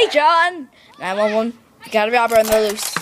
John! 911. You got a robber on the loose.